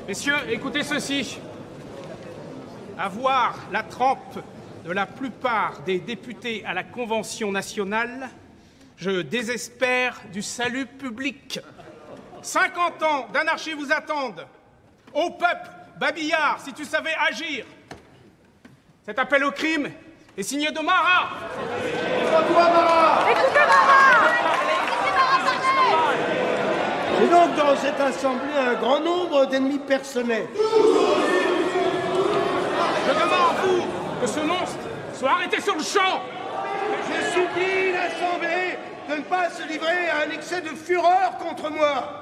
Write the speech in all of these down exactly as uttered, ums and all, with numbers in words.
Messieurs, écoutez ceci. À voir la trempe de la plupart des députés à la Convention nationale, je désespère du salut public. cinquante ans d'anarchie vous attendent. Au peuple, babillard, si tu savais agir. Cet appel au crime est signé de Marat. Écoute-toi, Marat. Écoutez Marat. Et donc, dans cette assemblée, un grand nombre d'ennemis personnels. Je demande, vous, que ce monstre soit arrêté sur le champ. Je supplie l'Assemblée de ne pas se livrer à un excès de fureur contre moi.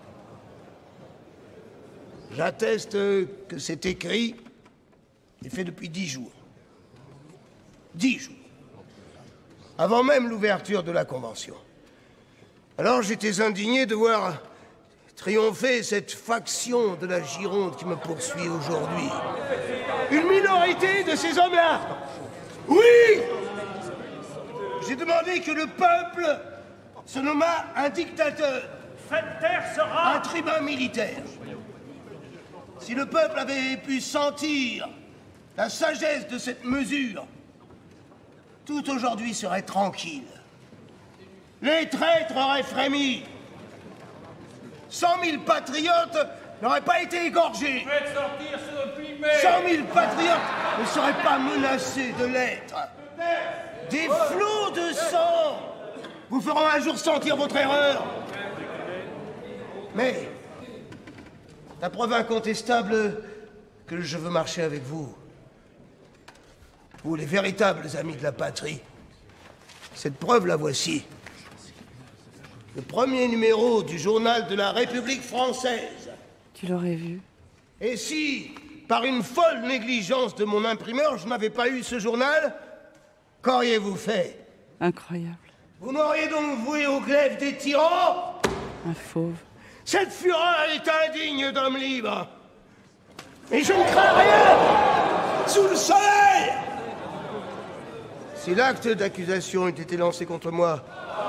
J'atteste que c'est écrit et fait depuis dix jours. Dix jours. Avant même l'ouverture de la Convention. Alors j'étais indigné de voir triompher cette faction de la Gironde qui me poursuit aujourd'hui. Une minorité de ces hommes-là. Oui! J'ai demandé que le peuple se nommât un dictateur. Faites taire sera Un tribun militaire. Si le peuple avait pu sentir la sagesse de cette mesure, tout aujourd'hui serait tranquille. Les traîtres auraient frémi. Cent mille patriotes n'auraient pas été égorgés. Faites sortir ce opprimé. Cent mille patriotes ne seraient pas menacés de l'être. Des flots de sang vous feront un jour sentir votre erreur. Mais la preuve incontestable que je veux marcher avec vous, vous les véritables amis de la patrie, cette preuve la voici. Le premier numéro du journal de la République française. Tu l'aurais vu. Et si, par une folle négligence de mon imprimeur, je n'avais pas eu ce journal, qu'auriez-vous fait? Incroyable. Vous m'auriez donc voué au glaive des tyrans? Un fauve. Cette fureur est indigne d'homme libre. Et je ne crains rien sous le soleil. Si l'acte d'accusation eût été lancé contre moi,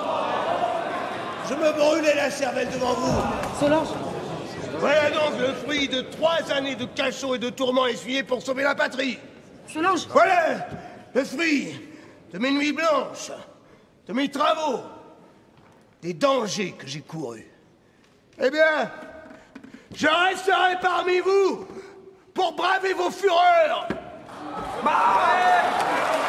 je me brûlais la cervelle devant vous. Solange. Voilà donc le fruit de trois années de cachot et de tourments essuyés pour sauver la patrie. Solange. Voilà le fruit de mes nuits blanches, de mes travaux, des dangers que j'ai courus. Eh bien, je resterai parmi vous pour braver vos fureurs. Bah,